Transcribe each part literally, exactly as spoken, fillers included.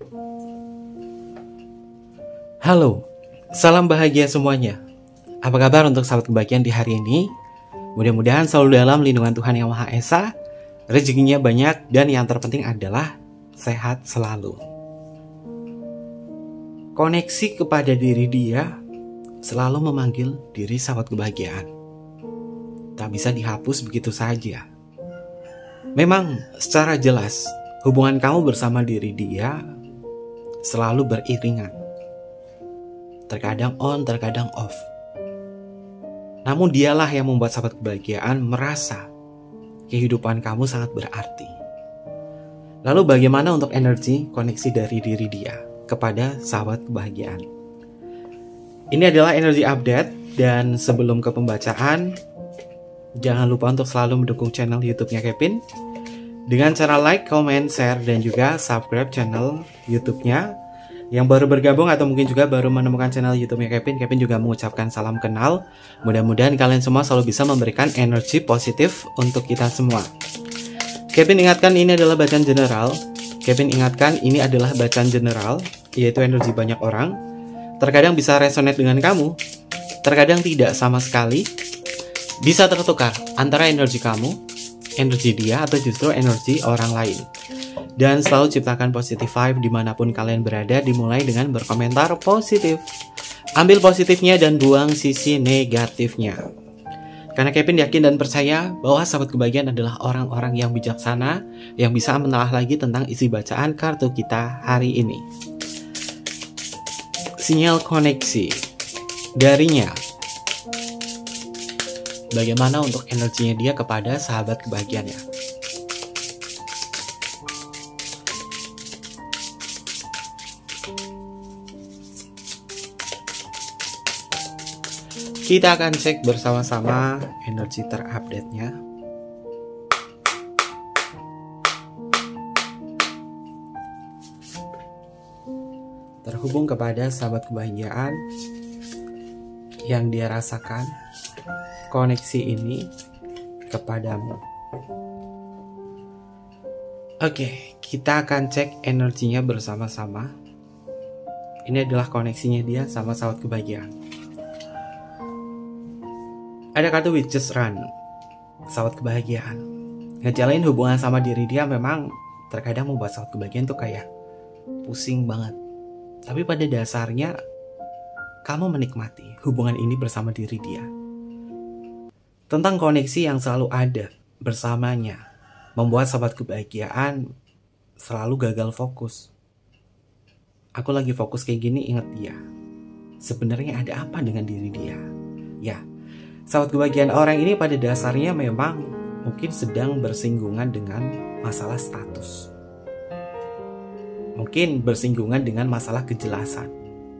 Halo, salam bahagia semuanya. Apa kabar untuk sahabat kebahagiaan di hari ini? Mudah-mudahan selalu dalam lindungan Tuhan Yang Maha Esa, rezekinya banyak, dan yang terpenting adalah sehat selalu. Koneksi kepada diri dia selalu memanggil diri sahabat kebahagiaan. Tak bisa dihapus begitu saja. Memang secara jelas hubungan kamu bersama diri dia selalu beriringan. Terkadang on, terkadang off. Namun dialah yang membuat sahabat kebahagiaan merasa kehidupan kamu sangat berarti. Lalu bagaimana untuk energi koneksi dari diri dia kepada sahabat kebahagiaan? Ini adalah energi update, dan sebelum ke pembacaan, jangan lupa untuk selalu mendukung channel YouTube-nya Kevin dengan cara like, comment, share, dan juga subscribe channel YouTube-nya. Yang baru bergabung atau mungkin juga baru menemukan channel YouTube-nya Kevin, Kevin juga mengucapkan salam kenal. Mudah-mudahan kalian semua selalu bisa memberikan energi positif untuk kita semua. Kevin ingatkan ini adalah bacaan general. Kevin ingatkan ini adalah bacaan general, yaitu energi banyak orang. Terkadang bisa resonate dengan kamu, terkadang tidak sama sekali. Bisa tertukar antara energi kamu, energi dia, atau justru energi orang lain. Dan selalu ciptakan positive vibe dimanapun kalian berada, dimulai dengan berkomentar positif. Ambil positifnya dan buang sisi negatifnya. Karena Kevin yakin dan percaya bahwa sahabat kebahagiaan adalah orang-orang yang bijaksana, yang bisa menelaah lagi tentang isi bacaan kartu kita hari ini. Sinyal koneksi darinya. Bagaimana untuk energinya dia kepada sahabat kebahagiaannya? Kita akan cek bersama-sama energi terupdate-nya. Terhubung kepada sahabat kebahagiaan yang dia rasakan koneksi ini kepadamu. Oke, kita akan cek energinya bersama-sama. Ini adalah koneksinya dia sama sahabat kebahagiaan. Ada kartu Witches Run, sahabat kebahagiaan. Ngejalin hubungan sama diri dia memang terkadang membuat sahabat kebahagiaan tuh kayak pusing banget. Tapi pada dasarnya kamu menikmati hubungan ini bersama diri dia. Tentang koneksi yang selalu ada bersamanya membuat sahabat kebahagiaan selalu gagal fokus. Aku lagi fokus kayak gini, ingat dia. Sebenarnya ada apa dengan diri dia? Ya, sahabat kebahagiaan orang ini pada dasarnya memang mungkin sedang bersinggungan dengan masalah status. Mungkin bersinggungan dengan masalah kejelasan.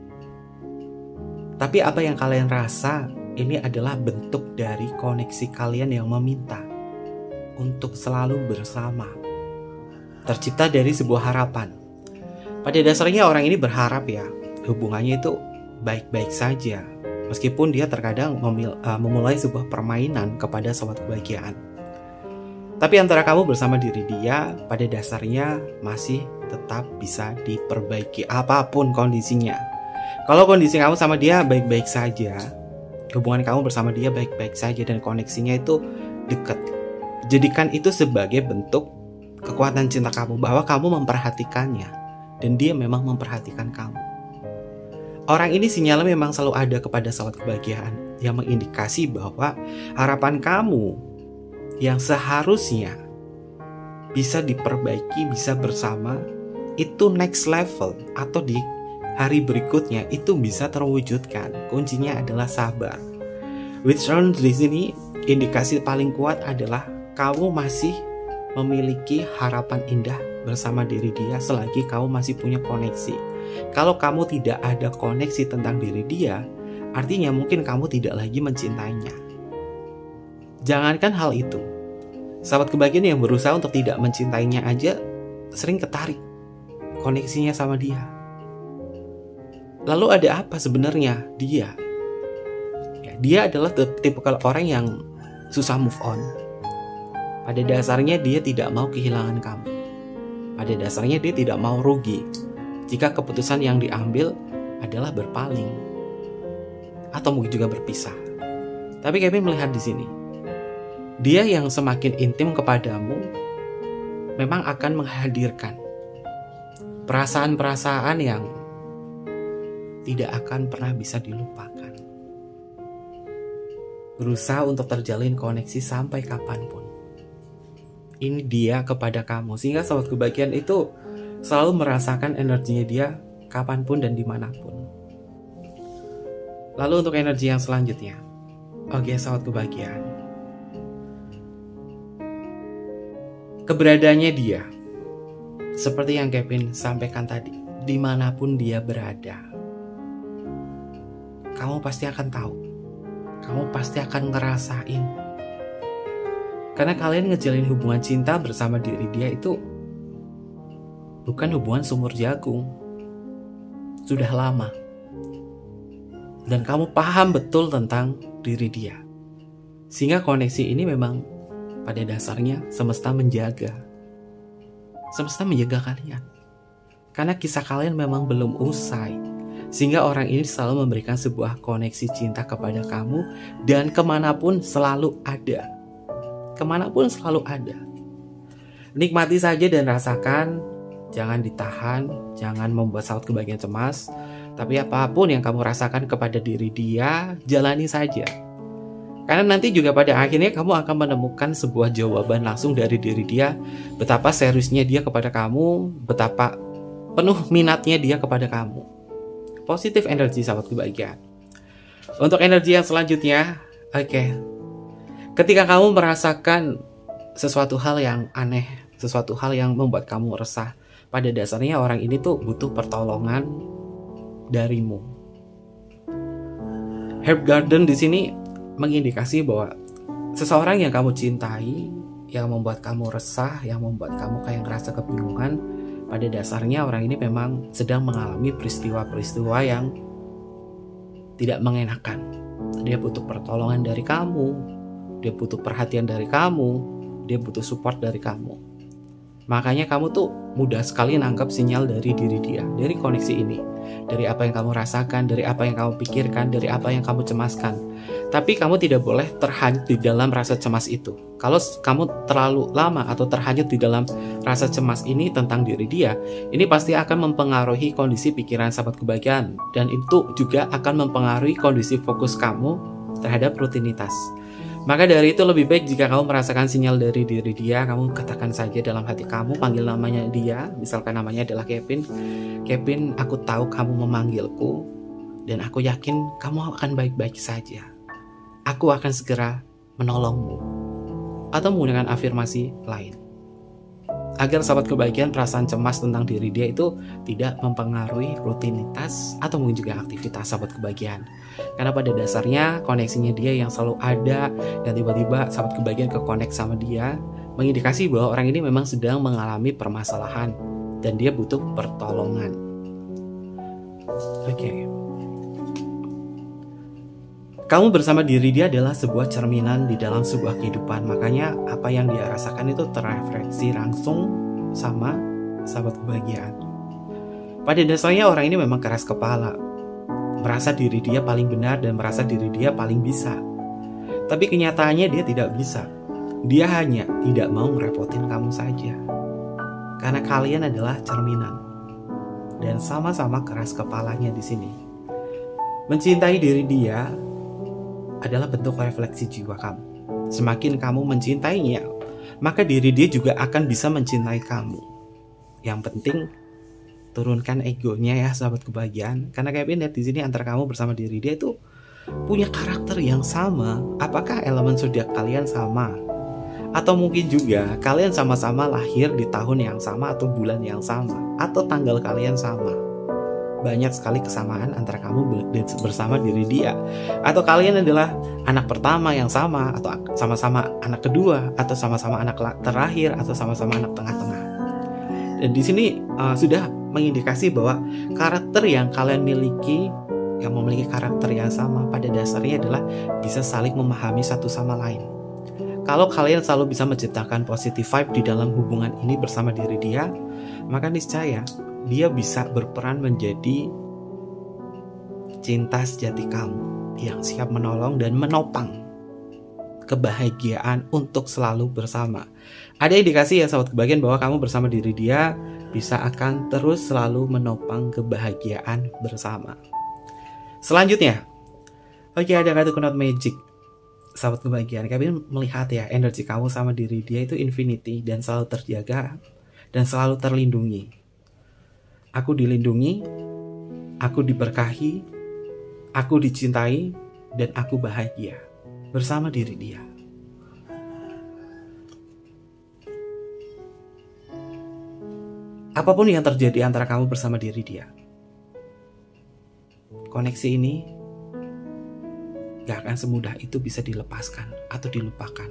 Tapi apa yang kalian rasa ini adalah bentuk dari koneksi kalian yang meminta untuk selalu bersama. Tercipta dari sebuah harapan. Pada dasarnya orang ini berharap ya, hubungannya itu baik-baik saja. Meskipun dia terkadang memil- uh, memulai sebuah permainan kepada sahabat kebahagiaan. Tapi antara kamu bersama diri dia pada dasarnya masih tetap bisa diperbaiki apapun kondisinya. Kalau kondisi kamu sama dia baik-baik saja, hubungan kamu bersama dia baik-baik saja dan koneksinya itu dekat, jadikan itu sebagai bentuk kekuatan cinta kamu, bahwa kamu memperhatikannya dan dia memang memperhatikan kamu. Orang ini sinyalnya memang selalu ada kepada sahabat kebahagiaan yang mengindikasi bahwa harapan kamu yang seharusnya bisa diperbaiki, bisa bersama, itu next level atau di hari berikutnya itu bisa terwujudkan. Kuncinya adalah sabar. Which round di sini indikasi paling kuat adalah kamu masih memiliki harapan indah bersama diri dia selagi kamu masih punya koneksi. Kalau kamu tidak ada koneksi tentang diri dia, artinya mungkin kamu tidak lagi mencintainya. Jangankan hal itu, sahabat kebahagiaan yang berusaha untuk tidak mencintainya aja sering ketarik koneksinya sama dia. Lalu ada apa sebenarnya dia? Ya, dia adalah tipe orang yang susah move on. Pada dasarnya dia tidak mau kehilangan kamu. Pada dasarnya dia tidak mau rugi. jika keputusan yang diambil adalah berpaling atau mungkin juga berpisah. Tapi Kevin melihat di sini, dia yang semakin intim kepadamu memang akan menghadirkan perasaan-perasaan yang tidak akan pernah bisa dilupakan. Berusaha untuk terjalin koneksi sampai kapanpun. Ini dia kepada kamu, sehingga sahabat kebahagiaan itu selalu merasakan energinya dia kapanpun dan dimanapun. Lalu untuk energi yang selanjutnya, oke sahabat kebahagiaan, keberadaannya dia, seperti yang Kevin sampaikan tadi, dimanapun dia berada, kamu pasti akan tahu, kamu pasti akan ngerasain. Karena kalian ngejalin hubungan cinta bersama diri dia itu bukan hubungan sumur jagung. Sudah lama. Dan kamu paham betul tentang diri dia. Sehingga koneksi ini memang pada dasarnya semesta menjaga. Semesta menjaga kalian. Karena kisah kalian memang belum usai. Sehingga orang ini selalu memberikan sebuah koneksi cinta kepada kamu. Dan kemanapun selalu ada. Kemanapun selalu ada. Nikmati saja dan rasakan. Jangan ditahan. Jangan membuat sahabat kebahagiaan cemas. Tapi apapun yang kamu rasakan kepada diri dia, jalani saja. Karena nanti juga pada akhirnya kamu akan menemukan sebuah jawaban langsung dari diri dia. Betapa seriusnya dia kepada kamu. Betapa penuh minatnya dia kepada kamu. Positif energi sahabat kebahagiaan. Untuk energi yang selanjutnya, oke okay. Ketika kamu merasakan sesuatu hal yang aneh, sesuatu hal yang membuat kamu resah, pada dasarnya orang ini tuh butuh pertolongan darimu. Herb Garden di sini mengindikasi bahwa seseorang yang kamu cintai, yang membuat kamu resah, yang membuat kamu kayak ngerasa kebingungan, pada dasarnya orang ini memang sedang mengalami peristiwa-peristiwa yang tidak mengenakan. Dia butuh pertolongan dari kamu. Dia butuh perhatian dari kamu. Dia butuh support dari kamu. Makanya kamu tuh mudah sekali nangkap sinyal dari diri dia, dari koneksi ini, dari apa yang kamu rasakan, dari apa yang kamu pikirkan, dari apa yang kamu cemaskan. Tapi kamu tidak boleh terhanyut di dalam rasa cemas itu. Kalau kamu terlalu lama atau terhanyut di dalam rasa cemas ini tentang diri dia, ini pasti akan mempengaruhi kondisi pikiran sahabat kebahagiaan. Dan itu juga akan mempengaruhi kondisi fokus kamu terhadap rutinitas. Maka dari itu lebih baik jika kamu merasakan sinyal dari diri dia, kamu katakan saja dalam hati kamu, panggil namanya dia, misalkan namanya adalah Kevin. Kevin, aku tahu kamu memanggilku, dan aku yakin kamu akan baik-baik saja. Aku akan segera menolongmu. Atau menggunakan afirmasi lain. Agar sahabat kebahagiaan perasaan cemas tentang diri dia itu tidak mempengaruhi rutinitas atau mungkin juga aktivitas sahabat kebahagiaan. Karena pada dasarnya koneksinya dia yang selalu ada, dan tiba-tiba sahabat kebahagiaan ke-connect sama dia, mengindikasi bahwa orang ini memang sedang mengalami permasalahan dan dia butuh pertolongan. Oke. Okay. Kamu bersama diri dia adalah sebuah cerminan di dalam sebuah kehidupan. Makanya apa yang dia rasakan itu terrefleksi langsung sama sahabat kebahagiaan. Pada dasarnya orang ini memang keras kepala, merasa diri dia paling benar dan merasa diri dia paling bisa. Tapi kenyataannya dia tidak bisa. Dia hanya tidak mau ngerepotin kamu saja. Karena kalian adalah cerminan. Dan sama-sama keras kepalanya di sini. Mencintai diri dia adalah bentuk refleksi jiwa kamu. Semakin kamu mencintainya, maka diri dia juga akan bisa mencintai kamu. Yang penting turunkan egonya ya sahabat kebahagiaan. Karena Kevin lihat di sini antara kamu bersama diri dia itu punya karakter yang sama. Apakah elemen zodiak kalian sama? Atau mungkin juga kalian sama-sama lahir di tahun yang sama atau bulan yang sama atau tanggal kalian sama. Banyak sekali kesamaan antara kamu bersama diri dia. Atau kalian adalah anak pertama yang sama, atau sama-sama anak kedua, atau sama-sama anak terakhir, atau sama-sama anak tengah-tengah. Dan di sini uh, sudah mengindikasi bahwa karakter yang kalian miliki, yang memiliki karakter yang sama, pada dasarnya adalah bisa saling memahami satu sama lain. Kalau kalian selalu bisa menciptakan positive vibe di dalam hubungan ini bersama diri dia, maka niscaya dia bisa berperan menjadi cinta sejati kamu yang siap menolong dan menopang kebahagiaan untuk selalu bersama. Ada indikasi ya sahabat kebahagiaan bahwa kamu bersama diri dia bisa akan terus selalu menopang kebahagiaan bersama. Selanjutnya, oke, ada kartu Knot Magic. Sahabat kebahagiaan, kalian melihat ya, energi kamu sama diri dia itu infinity dan selalu terjaga dan selalu terlindungi. Aku dilindungi, aku diberkahi, aku dicintai, dan aku bahagia bersama diri dia. Apapun yang terjadi antara kamu bersama diri dia, koneksi ini gak akan semudah itu bisa dilepaskan atau dilupakan.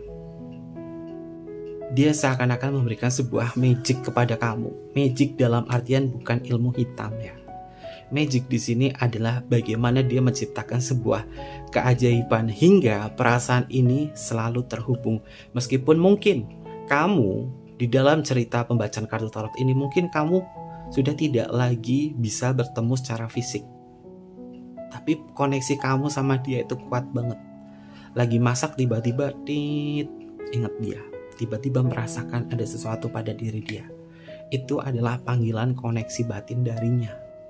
Dia seakan-akan memberikan sebuah magic kepada kamu. Magic dalam artian bukan ilmu hitam ya. Magic di sini adalah bagaimana dia menciptakan sebuah keajaiban hingga perasaan ini selalu terhubung. Meskipun mungkin kamu di dalam cerita pembacaan kartu tarot ini mungkin kamu sudah tidak lagi bisa bertemu secara fisik. Tapi koneksi kamu sama dia itu kuat banget. Lagi masak tiba-tiba tit, ingat dia. Tiba-tiba merasakan ada sesuatu pada diri dia. Itu adalah panggilan koneksi batin darinya.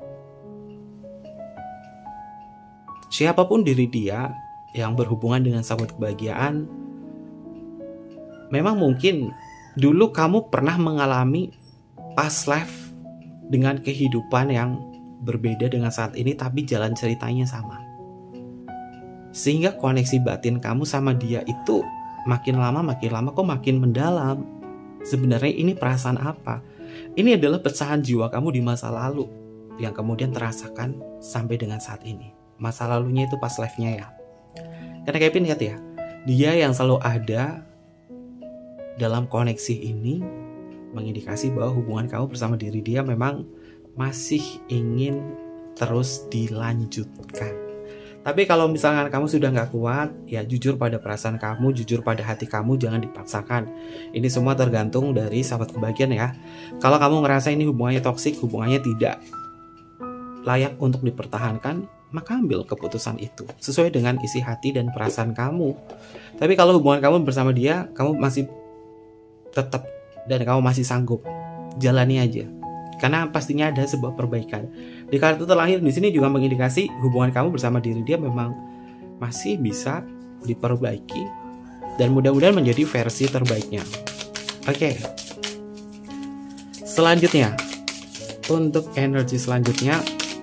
Siapapun diri dia yang berhubungan dengan sahabat kebahagiaan, memang mungkin dulu kamu pernah mengalami past life dengan kehidupan yang berbeda dengan saat ini, tapi jalan ceritanya sama. Sehingga koneksi batin kamu sama dia itu makin lama makin lama kok makin mendalam. Sebenarnya ini perasaan apa? Ini adalah pecahan jiwa kamu di masa lalu yang kemudian terasakan sampai dengan saat ini. Masa lalunya itu past life-nya ya. Karena Kevin lihat ya, dia yang selalu ada dalam koneksi ini mengindikasi bahwa hubungan kamu bersama diri dia memang masih ingin terus dilanjutkan. Tapi kalau misalkan kamu sudah nggak kuat, ya jujur pada perasaan kamu, jujur pada hati kamu, jangan dipaksakan. Ini semua tergantung dari sahabat kebahagiaan ya. Kalau kamu ngerasa ini hubungannya toksik, hubungannya tidak layak untuk dipertahankan, maka ambil keputusan itu sesuai dengan isi hati dan perasaan kamu. Tapi kalau hubungan kamu bersama dia, kamu masih tetap dan kamu masih sanggup, jalani aja. Karena pastinya ada sebuah perbaikan. Di kartu terakhir di sini juga mengindikasi hubungan kamu bersama diri dia memang masih bisa diperbaiki dan mudah-mudahan menjadi versi terbaiknya. Oke. Selanjutnya, untuk energi selanjutnya,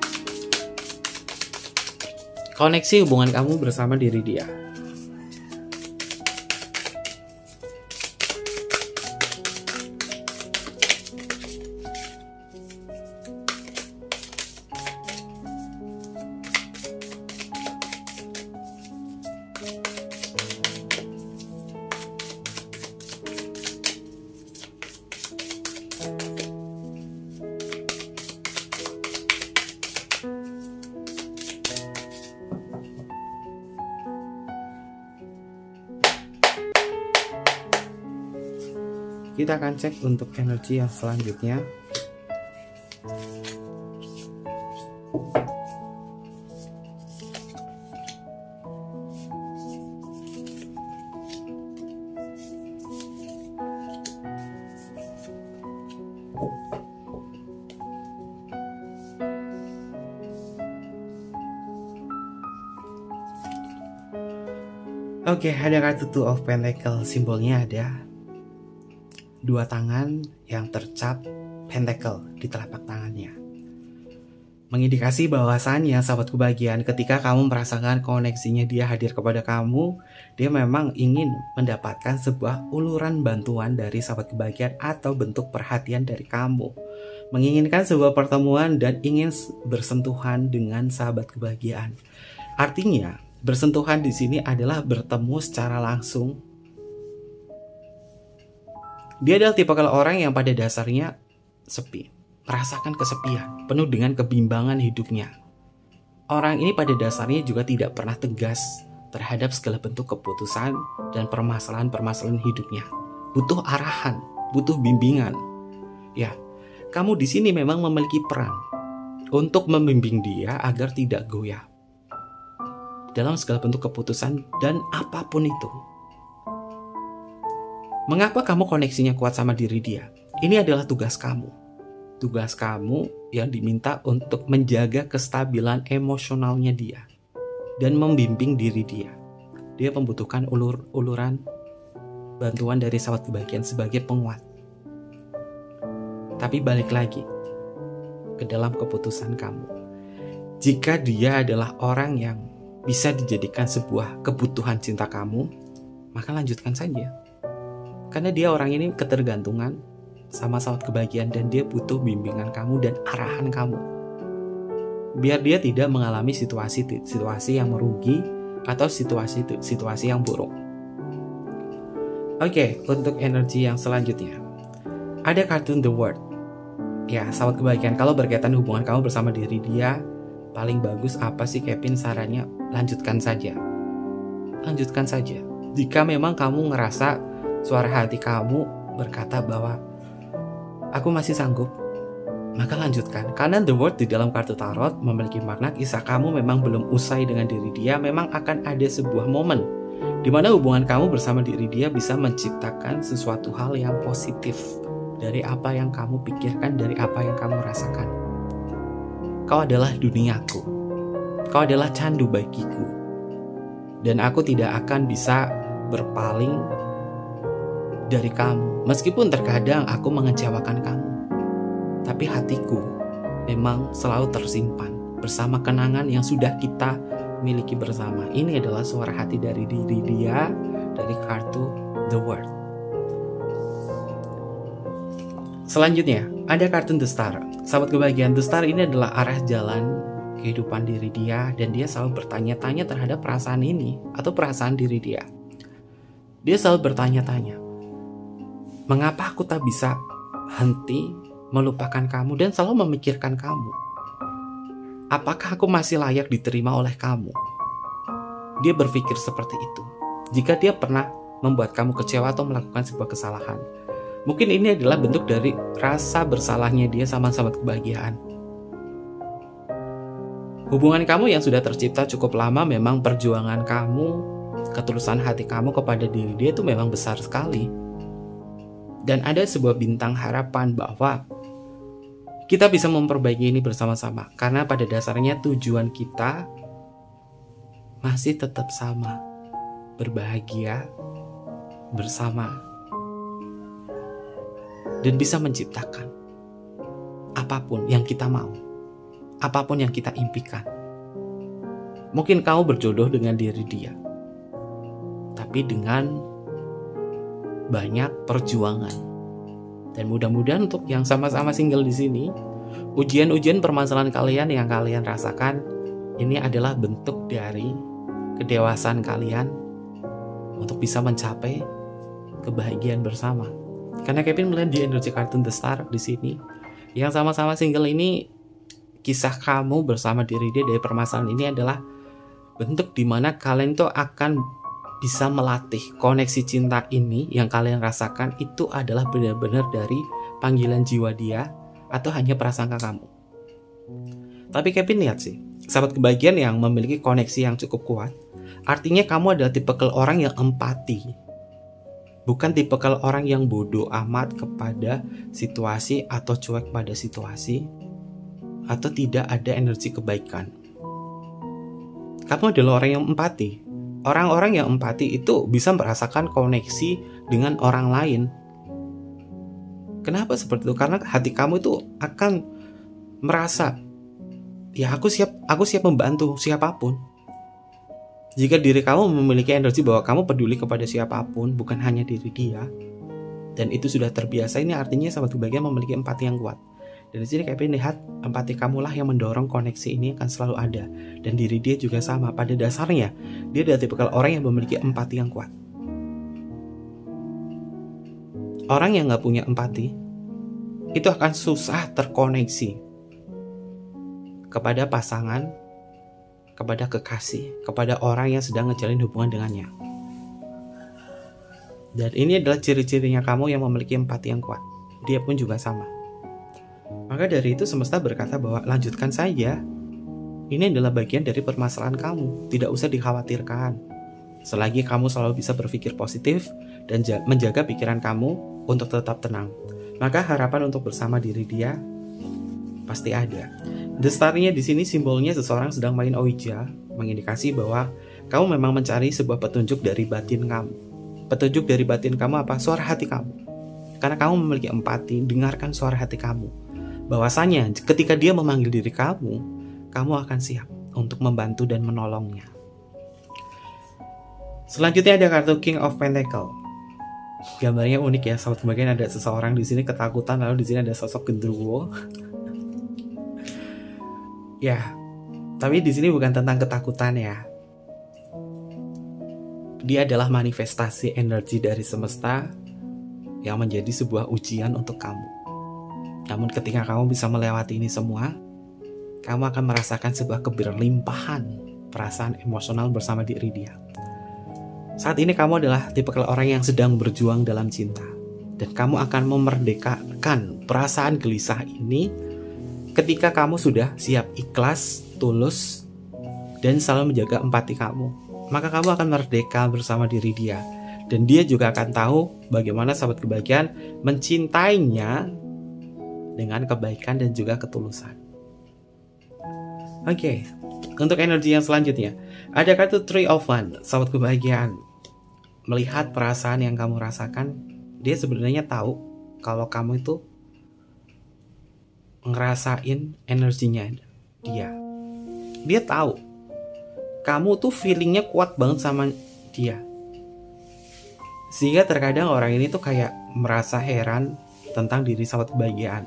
koneksi hubungan kamu bersama diri dia. Kita akan cek untuk energi yang selanjutnya. Oke, ada kartu Two of Pentacles, simbolnya ada dua tangan yang tercap pentacle di telapak tangannya. Mengindikasi bahwasannya sahabat kebahagiaan, ketika kamu merasakan koneksinya dia hadir kepada kamu, dia memang ingin mendapatkan sebuah uluran bantuan dari sahabat kebahagiaan atau bentuk perhatian dari kamu. Menginginkan sebuah pertemuan dan ingin bersentuhan dengan sahabat kebahagiaan. Artinya, bersentuhan di sini adalah bertemu secara langsung. Dia adalah tipe kalau orang yang pada dasarnya sepi, merasakan kesepian, penuh dengan kebimbangan hidupnya. Orang ini pada dasarnya juga tidak pernah tegas terhadap segala bentuk keputusan dan permasalahan-permasalahan hidupnya. Butuh arahan, butuh bimbingan. Ya, kamu di sini memang memiliki peran untuk membimbing dia agar tidak goyah dalam segala bentuk keputusan dan apapun itu. Mengapa kamu koneksinya kuat sama diri dia? Ini adalah tugas kamu. Tugas kamu yang diminta untuk menjaga kestabilan emosionalnya dia dan membimbing diri dia. Dia membutuhkan ulur-uluran bantuan dari sahabat kebahagiaan sebagai penguat. Tapi balik lagi ke dalam keputusan kamu. Jika dia adalah orang yang bisa dijadikan sebuah kebutuhan cinta kamu, maka lanjutkan saja. Karena dia orang ini ketergantungan sama sahabat kebahagiaan dan dia butuh bimbingan kamu dan arahan kamu. Biar dia tidak mengalami situasi-situasi yang merugi atau situasi-situasi yang buruk. Oke, untuk energi yang selanjutnya. Ada kartun The World. Ya, sahabat kebahagiaan, kalau berkaitan hubungan kamu bersama diri dia, paling bagus apa sih Kevin sarannya? Lanjutkan saja. Lanjutkan saja. Jika memang kamu ngerasa suara hati kamu berkata bahwa aku masih sanggup, maka lanjutkan. Karena The World di dalam kartu tarot memiliki makna kisah kamu memang belum usai dengan diri dia. Memang akan ada sebuah momen di mana hubungan kamu bersama diri dia bisa menciptakan sesuatu hal yang positif dari apa yang kamu pikirkan, dari apa yang kamu rasakan. Kau adalah duniaku. Kau adalah candu bagiku. Dan aku tidak akan bisa berpaling dari kamu. Meskipun terkadang aku mengecewakan kamu. Tapi hatiku memang selalu tersimpan bersama kenangan yang sudah kita miliki bersama. Ini adalah suara hati dari diri dia, dari kartu The World. Selanjutnya, ada kartun The Star. Sahabat kebahagiaan, The Star ini adalah arah jalan kehidupan diri dia, dan dia selalu bertanya-tanya terhadap perasaan ini atau perasaan diri dia. Dia selalu bertanya-tanya, mengapa aku tak bisa henti melupakan kamu dan selalu memikirkan kamu? Apakah aku masih layak diterima oleh kamu? Dia berpikir seperti itu. Jika dia pernah membuat kamu kecewa atau melakukan sebuah kesalahan, mungkin ini adalah bentuk dari rasa bersalahnya dia sama sahabat kebahagiaan. Hubungan kamu yang sudah tercipta cukup lama, memang perjuangan kamu, ketulusan hati kamu kepada diri dia itu memang besar sekali. Dan ada sebuah bintang harapan bahwa kita bisa memperbaiki ini bersama-sama. Karena pada dasarnya tujuan kita masih tetap sama. Berbahagia bersama. Dan bisa menciptakan apapun yang kita mau, apapun yang kita impikan. Mungkin kamu berjodoh dengan diri dia, tapi dengan banyak perjuangan. Dan mudah-mudahan untuk yang sama-sama single di sini, ujian-ujian permasalahan kalian yang kalian rasakan ini adalah bentuk dari kedewasaan kalian untuk bisa mencapai kebahagiaan bersama. Karena Kevin melihat di energi kartun The Star di sini, yang sama-sama single ini, kisah kamu bersama diri dia dari permasalahan ini adalah bentuk dimana kalian tuh akan bisa melatih koneksi cinta ini yang kalian rasakan itu adalah benar-benar dari panggilan jiwa dia atau hanya prasangka kamu. Tapi Kevin lihat sih, sahabat kebahagiaan yang memiliki koneksi yang cukup kuat, artinya kamu adalah tipikal orang yang empati. Bukan tipikal orang yang bodoh amat kepada situasi atau cuek pada situasi atau tidak ada energi kebaikan. Kamu adalah orang yang empati. Orang-orang yang empati itu bisa merasakan koneksi dengan orang lain. Kenapa seperti itu? Karena hati kamu itu akan merasa, ya aku siap, aku siap membantu siapapun. Jika diri kamu memiliki energi bahwa kamu peduli kepada siapapun, bukan hanya diri dia, dan itu sudah terbiasa, ini artinya sahabat kebahagiaan memiliki empati yang kuat. Dan di sini Kevin lihat, empati kamulah yang mendorong koneksi ini akan selalu ada. Dan diri dia juga sama. Pada dasarnya, dia adalah tipikal orang yang memiliki empati yang kuat. Orang yang gak punya empati, itu akan susah terkoneksi kepada pasangan, kepada kekasih, kepada orang yang sedang ngejalin hubungan dengannya. Dan ini adalah ciri-cirinya kamu yang memiliki empati yang kuat. Dia pun juga sama. Maka dari itu semesta berkata bahwa lanjutkan saja. Ini adalah bagian dari permasalahan kamu, tidak usah dikhawatirkan. Selagi kamu selalu bisa berpikir positif dan menjaga pikiran kamu untuk tetap tenang, maka harapan untuk bersama diri dia pasti ada. The Star-nya di sini simbolnya seseorang sedang main Ouija, mengindikasi bahwa kamu memang mencari sebuah petunjuk dari batin kamu. Petunjuk dari batin kamu apa? Suara hati kamu. Karena kamu memiliki empati, dengarkan suara hati kamu. Bahwasanya ketika dia memanggil diri kamu, kamu akan siap untuk membantu dan menolongnya. Selanjutnya ada kartu King of Pentacle. Gambarnya unik ya, sahabat kebahagiaan. Ada seseorang di sini ketakutan, lalu di sini ada sosok genderuwo. Ya, tapi di sini bukan tentang ketakutan ya. Dia adalah manifestasi energi dari semesta yang menjadi sebuah ujian untuk kamu. Namun ketika kamu bisa melewati ini semua, kamu akan merasakan sebuah keberlimpahan perasaan emosional bersama diri dia. Saat ini kamu adalah tipe orang yang sedang berjuang dalam cinta. Dan kamu akan memerdekakan perasaan gelisah ini ketika kamu sudah siap ikhlas, tulus, dan selalu menjaga empati kamu. Maka kamu akan merdeka bersama diri dia. Dan dia juga akan tahu bagaimana sahabat kebahagiaan mencintainya dengan kebaikan dan juga ketulusan. Oke, okay. Untuk energi yang selanjutnya ada kartu Three of Wands, sahabat kebahagiaan. Melihat perasaan yang kamu rasakan, dia sebenarnya tahu kalau kamu itu ngerasain energinya dia. Dia tahu kamu tuh feelingnya kuat banget sama dia. Sehingga terkadang orang ini tuh kayak merasa heran tentang diri sahabat kebahagiaan.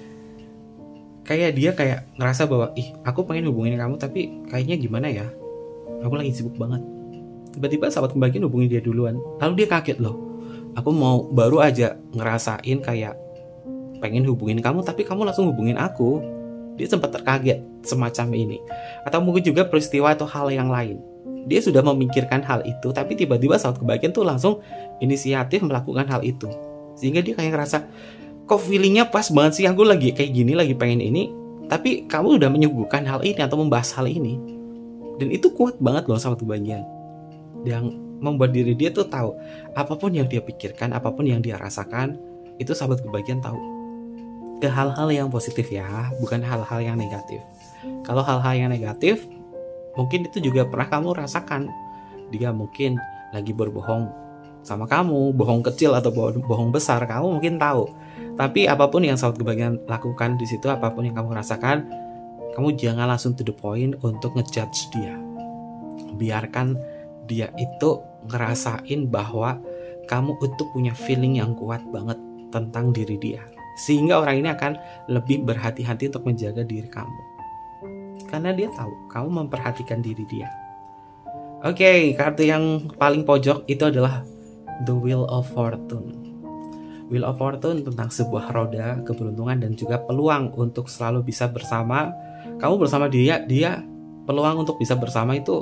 Kayak dia kayak ngerasa bahwa, ih aku pengen hubungin kamu tapi kayaknya gimana ya, aku lagi sibuk banget. Tiba-tiba sahabat kebahagiaan hubungin dia duluan. Lalu dia kaget loh, aku mau baru aja ngerasain kayak pengen hubungin kamu tapi kamu langsung hubungin aku. Dia sempat terkaget semacam ini. Atau mungkin juga peristiwa atau hal yang lain. Dia sudah memikirkan hal itu, tapi tiba-tiba sahabat kebahagiaan tuh langsung inisiatif melakukan hal itu. Sehingga dia kayak ngerasa, kok feelingnya pas banget sih, aku lagi kayak gini, lagi pengen ini, tapi kamu udah menyuguhkan hal ini atau membahas hal ini. Dan itu kuat banget loh sahabat kebahagiaan. Yang membuat diri dia tuh tahu, apapun yang dia pikirkan, apapun yang dia rasakan, itu sahabat kebahagiaan tahu. Ke hal-hal yang positif ya, bukan hal-hal yang negatif. Kalau hal-hal yang negatif, mungkin itu juga pernah kamu rasakan. Dia mungkin lagi berbohong sama kamu, bohong kecil atau bohong besar, kamu mungkin tahu. Tapi apapun yang sahabat kebahagiaan lakukan di situ, apapun yang kamu rasakan, kamu jangan langsung to the point untuk ngejudge dia. Biarkan dia itu ngerasain bahwa kamu itu punya feeling yang kuat banget tentang diri dia. Sehingga orang ini akan lebih berhati-hati untuk menjaga diri kamu. Karena dia tahu kamu memperhatikan diri dia. Oke, okay, kartu yang paling pojok itu adalah The Wheel of Fortune. Wheel of Fortune tentang sebuah roda keberuntungan dan juga peluang untuk selalu bisa bersama. Kamu bersama dia, dia peluang untuk bisa bersama itu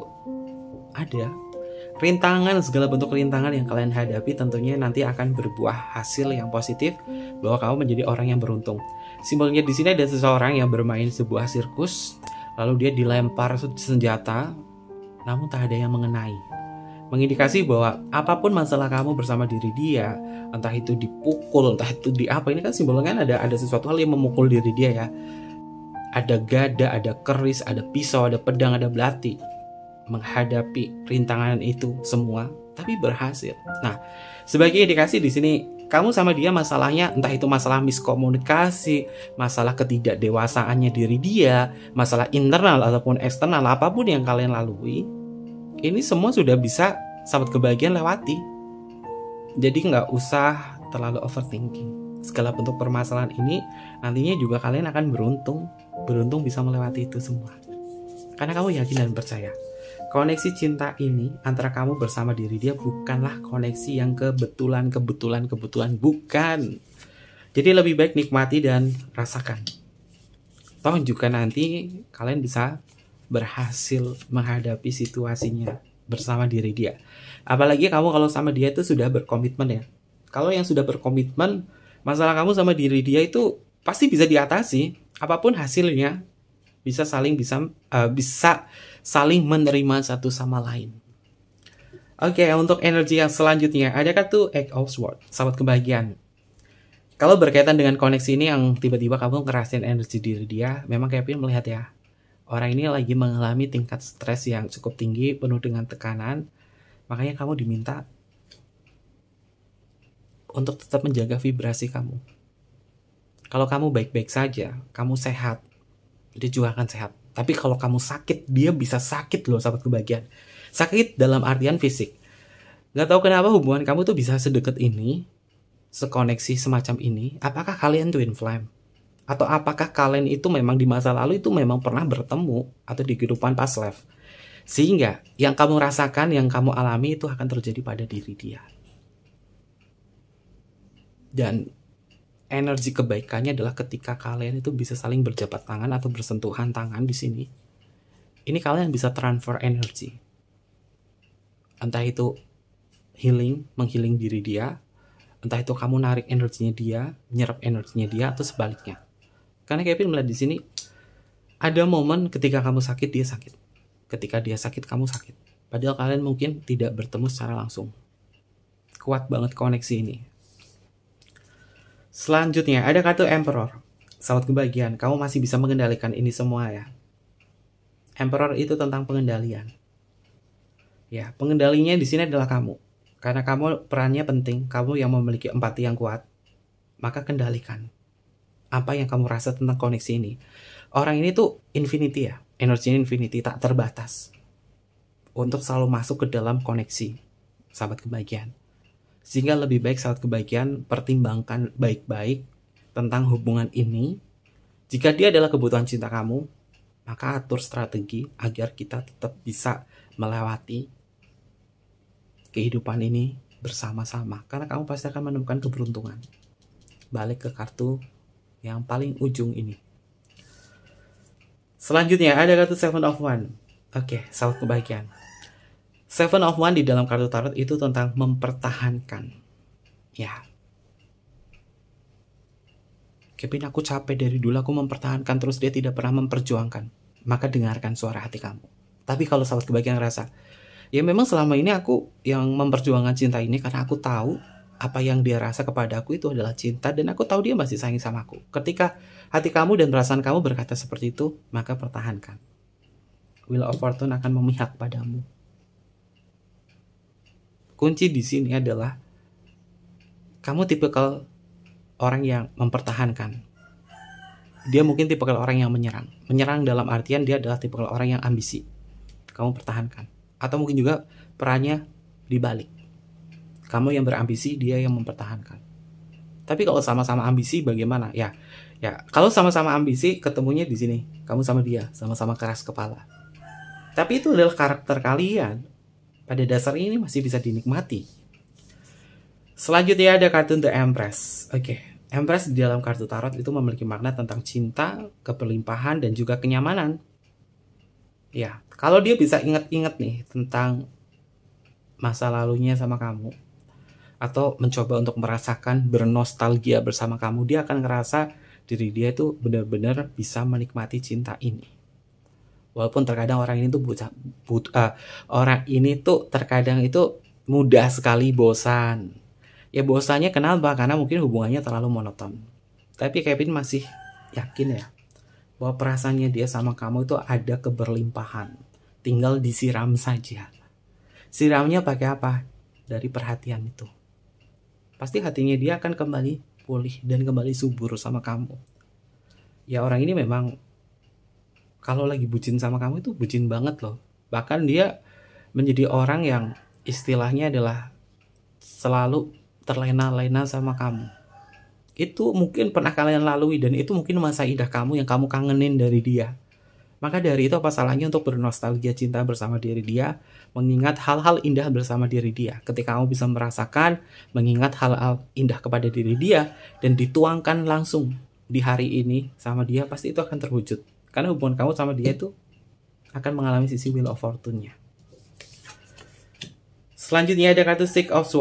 ada. Rintangan, segala bentuk rintangan yang kalian hadapi tentunya nanti akan berbuah hasil yang positif bahwa kamu menjadi orang yang beruntung. Simbolnya di sini ada seseorang yang bermain sebuah sirkus, lalu dia dilempar senjata, namun tak ada yang mengenai. Mengindikasi bahwa apapun masalah kamu bersama diri dia, entah itu dipukul, entah itu di apa, ini kan simbolnya kan ada ada sesuatu hal yang memukul diri dia ya. Ada gada, ada keris, ada pisau, ada pedang, ada belati. Menghadapi rintangan itu semua, tapi berhasil. Nah, sebagai indikasi di sini, kamu sama dia masalahnya entah itu masalah miskomunikasi, masalah ketidakdewasaannya diri dia, masalah internal ataupun eksternal, apapun yang kalian lalui, ini semua sudah bisa sahabat kebahagiaan lewati. Jadi nggak usah terlalu overthinking. Segala bentuk permasalahan ini nantinya juga kalian akan beruntung, beruntung bisa melewati itu semua. Karena kamu yakin dan percaya. Koneksi cinta ini antara kamu bersama diri dia bukanlah koneksi yang kebetulan, kebetulan, kebetulan. Bukan. Jadi lebih baik nikmati dan rasakan. Toh juga nanti kalian bisa berhasil menghadapi situasinya bersama diri dia. Apalagi kamu kalau sama dia itu sudah berkomitmen ya. Kalau yang sudah berkomitmen, masalah kamu sama diri dia itu pasti bisa diatasi. Apapun hasilnya, bisa saling bisa uh, bisa saling menerima satu sama lain. Oke, okay, untuk energi yang selanjutnya ada kartu Eight of Swords, sahabat kebahagiaan. Kalau berkaitan dengan koneksi ini yang tiba-tiba kamu ngerasain energi diri dia, memang Kevin melihat ya, orang ini lagi mengalami tingkat stres yang cukup tinggi, penuh dengan tekanan. Makanya kamu diminta untuk tetap menjaga vibrasi kamu. Kalau kamu baik-baik saja, kamu sehat, dia juga akan sehat. Tapi kalau kamu sakit, dia bisa sakit loh, sahabat kebahagiaan. Sakit dalam artian fisik. Gak tahu kenapa hubungan kamu tuh bisa sedekat ini, sekoneksi semacam ini. Apakah kalian twin flame? Atau apakah kalian itu memang di masa lalu itu memang pernah bertemu atau di kehidupan past life? Sehingga yang kamu rasakan, yang kamu alami itu akan terjadi pada diri dia. Dan energi kebaikannya adalah ketika kalian itu bisa saling berjabat tangan atau bersentuhan tangan di sini. Ini kalian bisa transfer energi. Entah itu healing, menghealing diri dia, entah itu kamu narik energinya dia, menyerap energinya dia, atau sebaliknya. Karena Kevin melihat di sini ada momen ketika kamu sakit, dia sakit. Ketika dia sakit, kamu sakit. Padahal kalian mungkin tidak bertemu secara langsung. Kuat banget koneksi ini. Selanjutnya ada kartu Emperor. Sahabat kebahagiaan, kamu masih bisa mengendalikan ini semua ya. Emperor itu tentang pengendalian. Ya, pengendalinya di sini adalah kamu. Karena kamu perannya penting, kamu yang memiliki empati yang kuat, maka kendalikan apa yang kamu rasa tentang koneksi ini. Orang ini tuh infinity ya, energinya infinity, tak terbatas. Untuk selalu masuk ke dalam koneksi, sahabat kebahagiaan. Sehingga lebih baik sahabat kebahagiaan pertimbangkan baik-baik tentang hubungan ini. Jika dia adalah kebutuhan cinta kamu, maka atur strategi agar kita tetap bisa melewati kehidupan ini bersama-sama. Karena kamu pasti akan menemukan keberuntungan. Balik ke kartu yang paling ujung ini. Selanjutnya ada kartu Seven of Wands. Oke, sahabat kebahagiaan. Seven of Wands di dalam kartu tarot itu tentang mempertahankan. Ya. Kevin, aku capek dari dulu aku mempertahankan terus dia tidak pernah memperjuangkan. Maka dengarkan suara hati kamu. Tapi kalau sahabat kebahagiaan ngerasa, ya memang selama ini aku yang memperjuangkan cinta ini karena aku tahu apa yang dia rasa kepada aku itu adalah cinta dan aku tahu dia masih sayang sama aku. Ketika hati kamu dan perasaan kamu berkata seperti itu, maka pertahankan. Wheel of Fortune akan memihak padamu. Kunci di sini adalah kamu tipikal orang yang mempertahankan. Dia mungkin tipikal orang yang menyerang. Menyerang dalam artian dia adalah tipikal orang yang ambisi. Kamu pertahankan. Atau mungkin juga perannya dibalik. Kamu yang berambisi, dia yang mempertahankan. Tapi kalau sama-sama ambisi bagaimana? Ya, ya kalau sama-sama ambisi ketemunya di sini. Kamu sama dia, sama-sama keras kepala. Tapi itu adalah karakter kalian. Pada dasarnya ini masih bisa dinikmati. Selanjutnya ada kartu The Empress. Oke, Empress di dalam kartu tarot itu memiliki makna tentang cinta, keberlimpahan, dan juga kenyamanan. Ya, kalau dia bisa ingat-ingat nih tentang masa lalunya sama kamu, atau mencoba untuk merasakan bernostalgia bersama kamu, dia akan ngerasa diri dia itu benar-benar bisa menikmati cinta ini. Walaupun terkadang orang ini tuh buta, but, uh, orang ini tuh terkadang itu mudah sekali bosan. Ya bosannya kenapa? Karena mungkin hubungannya terlalu monoton. Tapi Kevin masih yakin ya bahwa perasaannya dia sama kamu itu ada keberlimpahan. Tinggal disiram saja. Siramnya pakai apa? Dari perhatian itu. Pasti hatinya dia akan kembali pulih dan kembali subur sama kamu. Ya orang ini memang kalau lagi bucin sama kamu itu bucin banget loh. Bahkan dia menjadi orang yang istilahnya adalah selalu terlena-lena sama kamu. Itu mungkin pernah kalian lalui dan itu mungkin masa indah kamu yang kamu kangenin dari dia. Maka dari itu apa salahnya untuk bernostalgia cinta bersama diri dia, mengingat hal-hal indah bersama diri dia. Ketika kamu bisa merasakan, mengingat hal-hal indah kepada diri dia dan dituangkan langsung di hari ini sama dia, pasti itu akan terwujud. Karena hubungan kamu sama dia itu akan mengalami sisi Wheel of Fortune-nya. Selanjutnya ada kartu Six of Swords.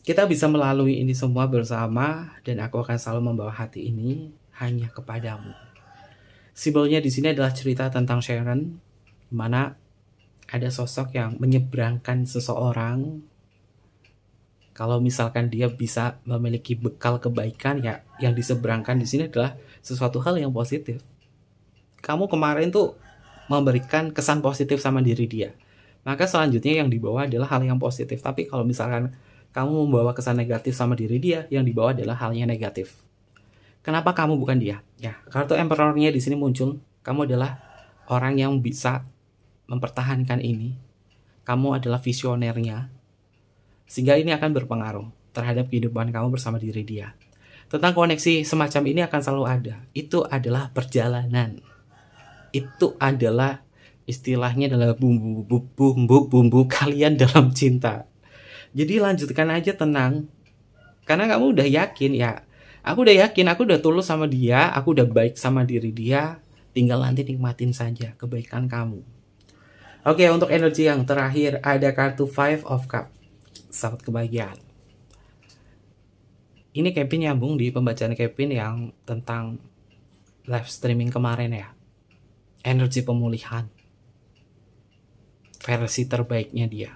Kita bisa melalui ini semua bersama dan aku akan selalu membawa hati ini hanya kepadamu. Simbolnya di sini adalah cerita tentang Sharon, di mana ada sosok yang menyeberangkan seseorang. Kalau misalkan dia bisa memiliki bekal kebaikan, ya yang diseberangkan di sini adalah sesuatu hal yang positif. Kamu kemarin tuh memberikan kesan positif sama diri dia, maka selanjutnya yang dibawa adalah hal yang positif. Tapi kalau misalkan kamu membawa kesan negatif sama diri dia, yang dibawa adalah halnya negatif. Kenapa kamu bukan dia? Ya, kartu Emperor-nya di sini muncul. Kamu adalah orang yang bisa mempertahankan ini. Kamu adalah visionernya, sehingga ini akan berpengaruh terhadap kehidupan kamu bersama diri dia. Tentang koneksi semacam ini akan selalu ada. Itu adalah perjalanan. Itu adalah istilahnya adalah bumbu-bumbu kalian dalam cinta. Jadi lanjutkan aja, tenang. Karena kamu udah yakin ya. Aku udah yakin, aku udah tulus sama dia, aku udah baik sama diri dia. Tinggal nanti nikmatin saja kebaikan kamu. Oke, untuk energi yang terakhir ada kartu Five of Cups, sahabat kebahagiaan. Ini Kevin nyambung di pembacaan Kevin yang tentang live streaming kemarin ya. Energi pemulihan. Versi terbaiknya dia.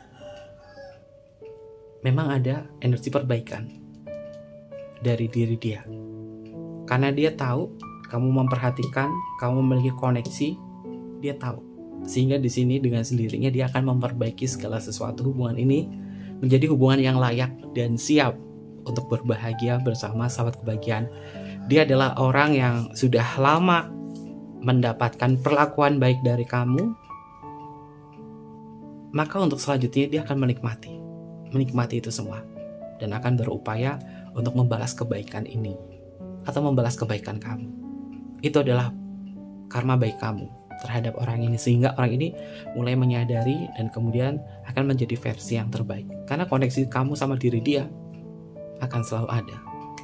Memang ada energi perbaikan dari diri dia. Karena dia tahu kamu memperhatikan, kamu memiliki koneksi, dia tahu. Sehingga di sini dengan sendirinya dia akan memperbaiki segala sesuatu. Hubungan ini menjadi hubungan yang layak dan siap untuk berbahagia bersama sahabat kebahagiaan. Dia adalah orang yang sudah lama mendapatkan perlakuan baik dari kamu. Maka untuk selanjutnya dia akan menikmati menikmati itu semua dan akan berupaya untuk membalas kebaikan ini atau membalas kebaikan kamu. Itu adalah karma baik kamu terhadap orang ini, sehingga orang ini mulai menyadari dan kemudian akan menjadi versi yang terbaik. Karena koneksi kamu sama diri dia akan selalu ada.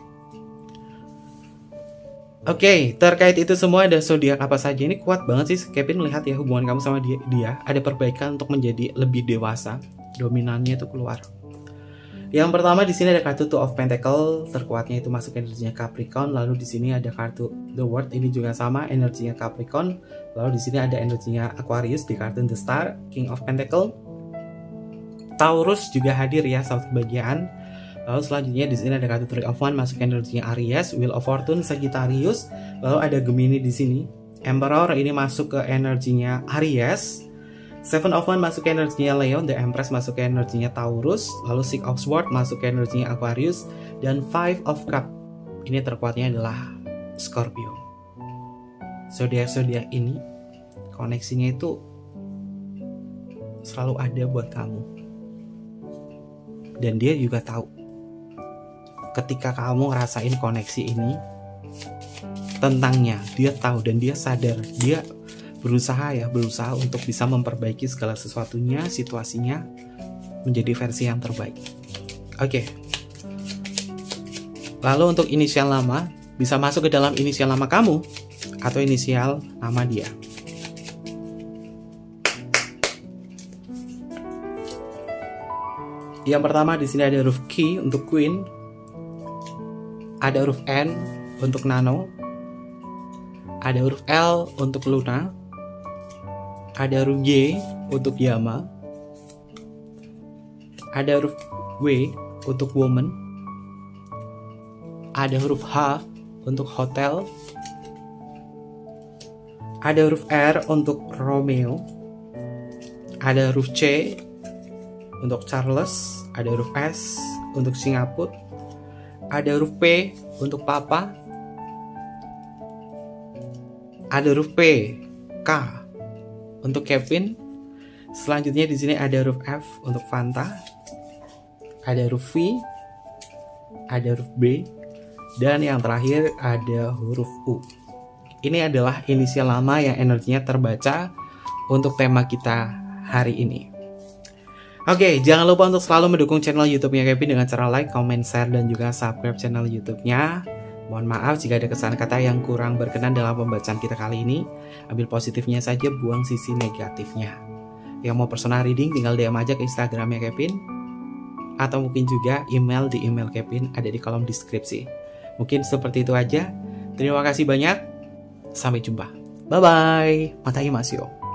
Oke, okay, terkait itu semua ada zodiak apa saja. Ini kuat banget sih Kevin melihat ya hubungan kamu sama dia, dia ada perbaikan untuk menjadi lebih dewasa. Dominannya itu keluar. Yang pertama di sini ada kartu Two of Pentacles, terkuatnya itu masuk energinya Capricorn. Lalu di sini ada kartu The World, ini juga sama energinya Capricorn. Lalu di sini ada energinya Aquarius di kartu The Star, King of Pentacles. Taurus juga hadir ya, sahabat kebahagiaan. Lalu selanjutnya di sini ada kartu Three of Wands, masuk energinya Aries, Wheel of Fortune Sagittarius. Lalu ada Gemini di sini. Emperor ini masuk ke energinya Aries. Seven of Wands masuk ke energinya Leo, The Empress masuk ke energinya Taurus, lalu Six of Swords masuk ke energinya Aquarius, dan Five of Cups ini terkuatnya adalah Scorpio. Zodiak-zodiak ini koneksinya itu selalu ada buat kamu, dan dia juga tahu ketika kamu ngerasain koneksi ini tentangnya, dia tahu dan dia sadar, dia berusaha ya, berusaha untuk bisa memperbaiki segala sesuatunya, situasinya menjadi versi yang terbaik. Oke. Okay. Lalu untuk inisial nama bisa masuk ke dalam inisial nama kamu atau inisial nama dia. Yang pertama di sini ada huruf Q untuk Queen, ada huruf N untuk Nano, ada huruf L untuk Luna, ada huruf Y untuk Yama, ada huruf W untuk Woman, ada huruf H untuk Hotel, ada huruf R untuk Romeo, ada huruf C untuk Charles, ada huruf S untuk Singapura, ada huruf P untuk Papa, ada huruf P, K untuk Kevin. Selanjutnya di sini ada huruf F untuk Fanta, ada huruf V, ada huruf B, dan yang terakhir ada huruf U. Ini adalah inisial nama yang energinya terbaca untuk tema kita hari ini. Oke, jangan lupa untuk selalu mendukung channel YouTube-nya Kevin dengan cara like, comment, share, dan juga subscribe channel YouTube-nya. Mohon maaf jika ada kesalahan kata yang kurang berkenan dalam pembacaan kita kali ini. Ambil positifnya saja, buang sisi negatifnya. Yang mau personal reading tinggal D M aja ke Instagramnya Kevin. atau mungkin juga email di email Kevin ada di kolom deskripsi. Mungkin seperti itu aja. Terima kasih banyak. Sampai jumpa. Bye-bye. Matai Masyo.